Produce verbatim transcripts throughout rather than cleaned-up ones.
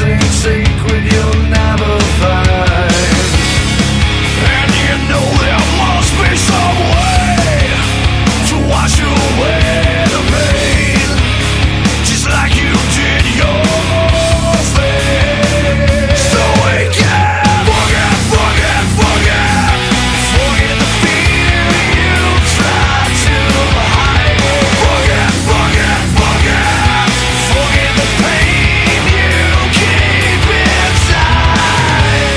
something sacred you'll never find. And you know there must be some way to wash away the pain, just like you did your thing. So we can forget, forget, forget, forget the fear you tried to hide. Forget, forget, forget, forget the pain you keep inside.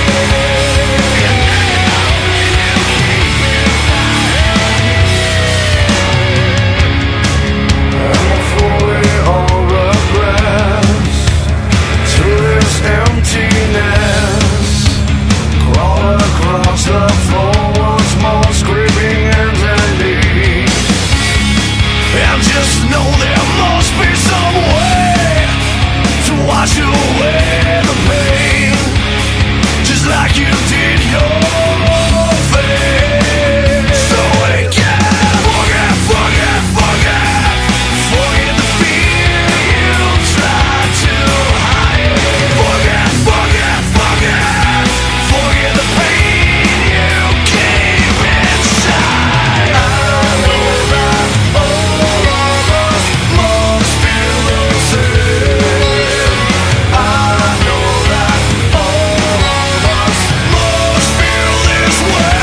And fully all regrets to this emptiness. Crawl across the floor once more, screaming hands and knees. And just know there must be some way to wash away the pain, just like you did your thing. So we can forget, forget, forget, forget the fear you tried to hide. Forget, forget, forget, forget the pain you keep inside. I know that all of us must feel the same. I know that all of us must feel this way.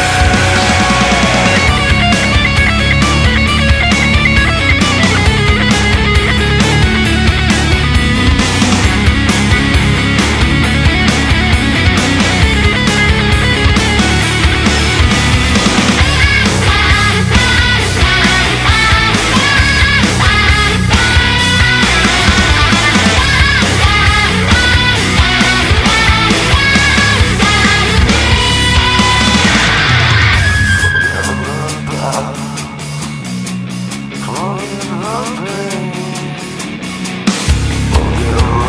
Forget